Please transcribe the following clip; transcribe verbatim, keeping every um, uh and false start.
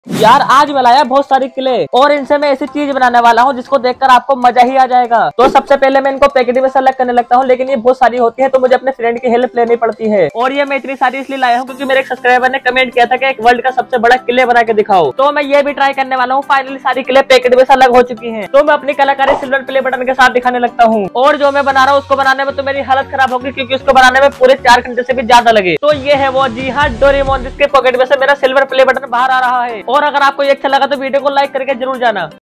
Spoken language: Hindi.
यार आज मैं लाया बहुत सारी किले और इनसे मैं ऐसी चीज बनाने वाला हूँ जिसको देखकर आपको मजा ही आ जाएगा। तो सबसे पहले मैं इनको पैकेट में सेलेक्ट करने लगता हूँ, लेकिन ये बहुत सारी होती है तो मुझे अपने फ्रेंड की हेल्प लेनी पड़ती है। और ये मैं इतनी सारी इसलिए लाया हूँ क्योंकि मेरे एक सब्सक्राइबर ने कमेंट किया था कि एक वर्ल्ड का सबसे बड़ा किले बना के दिखाओ, तो मैं ये भी ट्राई करने वाला हूँ। फाइनली सारी किले पैकेट में से अलग हो चुकी है, तो मैं अपनी कलाकारी सिल्वर प्ले बटन के साथ दिखाने लगता हूँ। और जो मैं बना रहा हूँ उसको बनाने में तो मेरी हालत खराब होगी क्योंकि उसको बनाने में पूरे चार घंटे से भी ज्यादा लगे। तो ये है वो, जी हाँ, डोरेमोन, जिसके पॉकेट में से मेरा सिल्वर प्ले बटन बाहर आ रहा है। और अगर आपको ये अच्छा लगा तो वीडियो को लाइक करके जरूर जाना।